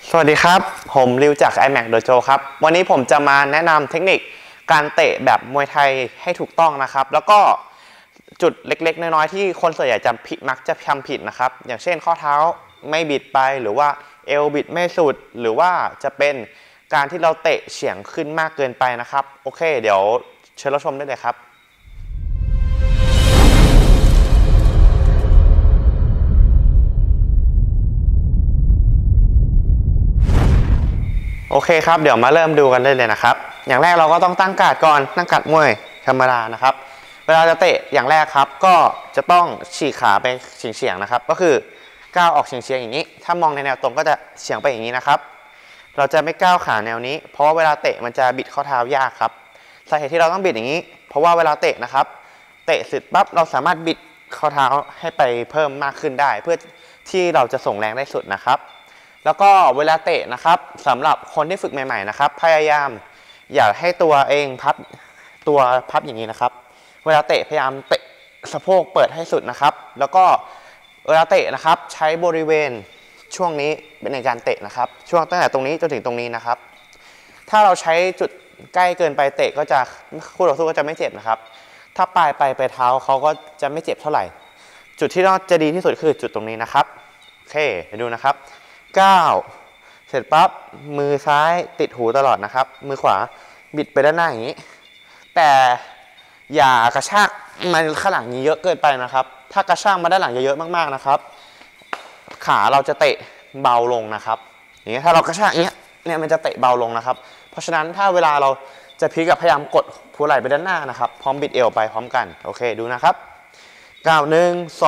สวัสดีครับผมริวจาก iMac Dojo ครับวันนี้ผมจะมาแนะนำเทคนิคการเตะแบบมวยไทยให้ถูกต้องนะครับแล้วก็จุดเล็กๆน้อยๆที่คนส่วนใหญ่มักจะทำผิดนะครับอย่างเช่นข้อเท้าไม่บิดไปหรือว่าเอวบิดไม่สุดหรือว่าจะเป็นการที่เราเตะเฉียงขึ้นมากเกินไปนะครับโอเคเดี๋ยวเชิญรับชมได้เลยครับโอเคครับเดี๋ยวมาเริ่มดูกันได้เลยนะครับอย่างแรกเราก็ต้องตั้งการ์ดก่อนตั้งการ์ดมวยธรรมดานะครับเวลาจะเตะอย่างแรกครับก็จะต้องฉีกขาไปเฉียงๆนะครับก็คือก้าวออกเฉียงๆอย่างนี้ถ้ามองในแนวตรงก็จะเฉียงไปอย่างนี้นะครับเราจะไม่ก้าวขาแนวนี้เพราะว่าเวลาเตะมันจะบิดข้อเท้ายากครับสาเหตุที่เราต้องบิดอย่างนี้เพราะว่าเวลาเตะนะครับเตะเสร็จปั๊บเราสามารถบิดข้อเท้าให้ไปเพิ่มมากขึ้นได้เพื่อที่เราจะส่งแรงได้สุดนะครับแล้วก็เวลาเตะนะครับสำหรับคนที่ฝึกใหม่ๆนะครับพยายามอย่าให้ตัวเองพับอย่างนี้นะครับเวลาเตะพยายามเตะสะโพกเปิดให้สุดนะครับแล้วก็เวลาเตะนะครับใช้บริเวณช่วงนี้เป็นในการเตะนะครับช่วงตั้งแต่ตรงนี้จนถึงตรงนี้นะครับถ้าเราใช้จุดใกล้เกินไปเตะก็จะคู่ต่อสู้ก็จะไม่เจ็บนะครับถ้าปลายไปเท้าเขาก็จะไม่เจ็บเท่าไหร่จุดที่จะดีที่สุดคือจุดตรงนี้นะครับโอเคเดี๋ยวดูนะครับ9เสร็จปั๊บมือซ้ายติดหูตลอดนะครับมือขวาบิดไปด้านหน้าอย่างนี้แต่อย่ากระชากมาข้างหลังนี้เยอะเกินไปนะครับถ้ากระชากมาด้านหลังเยอะๆมากๆนะครับขาเราจะเตะเบาลงนะครับอย่างนี้ถ้าเรากระชากอย่างนี้เนี่ยมันจะเตะเบาลงนะครับเพราะฉะนั้นถ้าเวลาเราจะพลิกกับพยายามกดหัวไหล่ไปด้านหน้านะครับพร้อมบิดเอวไปพร้อมกันโอเคดูนะครับ9 1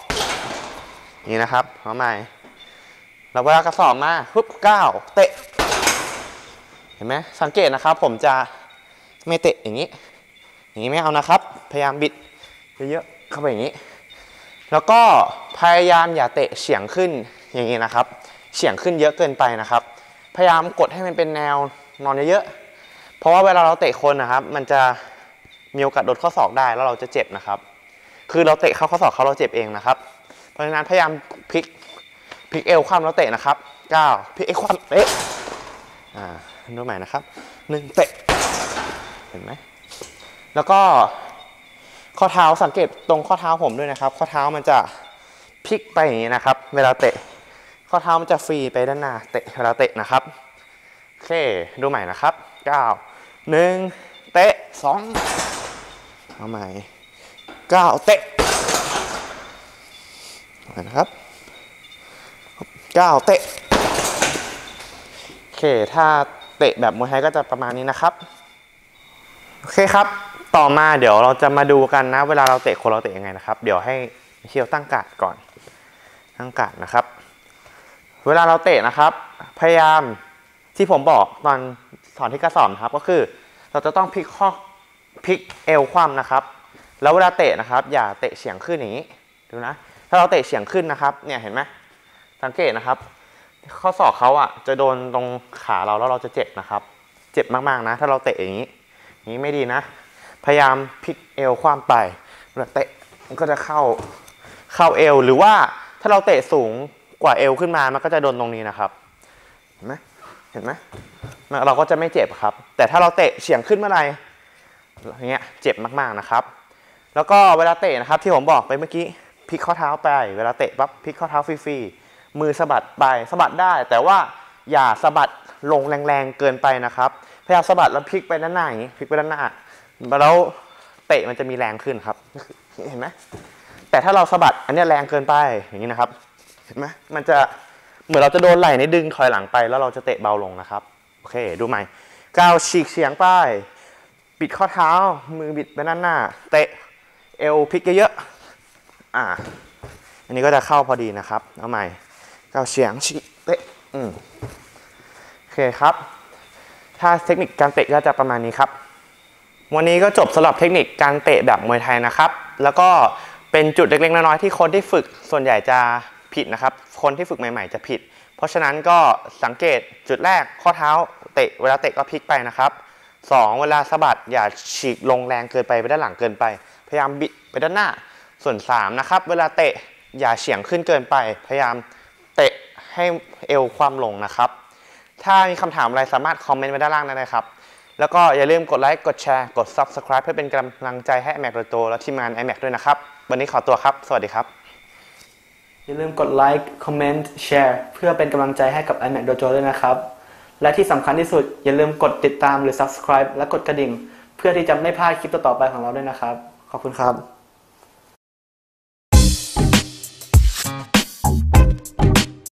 2นี่นะครับพร้อมไหมเราเวลากระสอบมาปุ๊บ9เตะเห็นไหมสังเกตนะครับผมจะไม่เตะอย่างนี้ไม่เอานะครับพยายามบิดเยอะๆเข้าไปอย่างนี้แล้วก็พยายามอย่าเตะเฉียงขึ้นอย่างนี้นะครับเฉียงขึ้นเยอะเกินไปนะครับพยายามกดให้มันเป็นแนวนอนเยอะๆเพราะว่าเวลาเราเตะคนนะครับมันจะมีโอกาสโดนข้อศอกได้แล้วเราจะเจ็บนะครับคือเราเตะเข้าข้อศอกเราเจ็บเองนะครับเพราะฉะนั้นพยายามพลิกเอวคว่ำแล้วเตะนะครับ9พลิกเอวคว่ำเตะดูใหม่นะครับ1เตะเห็นไหมแล้วก็ข้อเท้าสังเกตตรงข้อเท้าผมด้วยนะครับข้อเท้ามันจะพลิกไปอย่างนี้นะครับเวลาเตะข้อเท้ามันจะฟรีไปด้านหน้าเตะเวลาเตะนะครับโอเคดูใหม่นะครับ9 1เตะ2เอาใหม่9เตะนะครับ9เตะโอเคถ้าเตะแบบมวยไทยก็จะประมาณนี้นะครับโอเคครับต่อมาเดี๋ยวเราจะมาดูกันนะเวลาเราเตะคนเราเตะยังไงนะครับเดี๋ยวให้เชียวตั้งการ์ดก่อนตั้งการ์ดนะครับเวลาเราเตะนะครับพยายามที่ผมบอกตอนสอนที่กระสอบครับก็คือเราจะต้องพลิกเอวคว่ำนะครับแล้วเวลาเตะนะครับอย่าเตะเฉียงขึ้นอย่างนี้ดูนะถ้าเราเตะเฉียงขึ้นนะครับเนี่ยเห็นไหมสังเกตนะครับข้อศอกเขาจะโดนตรงขาเราแล้วเราจะเจ็บนะครับเจ็บมากๆนะถ้าเราเตะอย่างนี้ไม่ดีนะพยายามพลิกเอวคว่ำไปเวลาเตะมันก็จะเข้าเอวหรือว่าถ้าเราเตะสูงกว่าเอวขึ้นมามันก็จะโดนตรงนี้นะครับเห็นไหมเราก็จะไม่เจ็บครับแต่ถ้าเราเตะเฉียงขึ้นเมื่อไหร่อย่างเงี้ยเจ็บมากๆนะครับแล้วก็เวลาเตะนะครับที่ผมบอกไปเมื่อกี้พลิกข้อเท้าไปเวลาเตะปั๊บพลิกข้อเท้าฟรีๆมือสะบัดไปสะบัดได้แต่ว่าอย่าสะบัดลงแรงๆเกินไปนะครับพยายามสะบัดแล้วพลิกไปด้านหน้าอย่างนี้พลิกไปด้านหน้าแล้วเตะมันจะมีแรงขึ้นครับเห็นไหมแต่ถ้าเราสะบัดอันนี้แรงเกินไปอย่างนี้นะครับเห็นไหมมันจะเหมือนเราจะโดนไหล่ในดึงถอยหลังไปแล้วเราจะเตะเบาลงนะครับโอเคดูใหม่ก้าวฉีกเฉียงไปปิดข้อเท้ามือบิดไปด้านหน้าเตะเอวพลิกเยอะๆอันนี้ก็จะเข้าพอดีนะครับเอาใหม่ก้าวเฉียงฉีกเตะโอเคครับถ้าเทคนิคการเตะก็จะประมาณนี้ครับวันนี้ก็จบสำหรับเทคนิคการเตะแบบมวยไทยนะครับแล้วก็เป็นจุดเล็กๆน้อยๆที่คนที่ฝึกส่วนใหญ่จะผิดนะครับคนที่ฝึกใหม่ๆจะผิดเพราะฉะนั้นก็สังเกตจุดแรกข้อเท้าเตะเวลาเตะก็พลิกไปนะครับ2เวลาสะบัดอย่าฉีกลงแรงเกินไปด้านหลังเกินไปพยายามบิดไปด้านหน้าส่วน3นะครับเวลาเตะอย่าเฉียงขึ้นเกินไปพยายามเตะให้เอวคว่ำลงนะครับถ้ามีคำถามอะไรสามารถคอมเมนต์ไว้ด้านล่างได้เลยครับแล้วก็อย่าลืมกดไลค์กดแชร์กด Subscribe เพื่อเป็นกำลังใจให้ iMac Dojo และทีมงาน iMac ด้วยนะครับวันนี้ขอตัวครับสวัสดีครับอย่าลืมกดไลค์คอมเมนต์แชร์เพื่อเป็นกำลังใจให้กับ iMac Dojo ด้วยนะครับและที่สำคัญที่สุดอย่าลืมกดติดตามหรือ Subscribe และกดกระดิ่งเพื่อที่จะไม่พลาดคลิปต่อๆไปของเราด้วยนะครับขอบคุณครับ